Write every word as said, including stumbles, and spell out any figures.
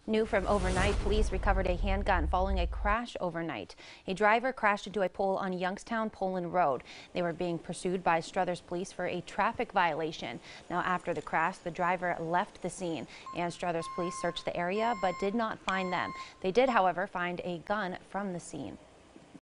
New from overnight, police recovered a handgun following a crash overnight. A driver crashed into a pole on Youngstown Poland Road. They were being pursued by Struthers police for a traffic violation. Now, after the crash, the driver left the scene, and Struthers police searched the area but did not find them. They did, however, find a gun from the scene.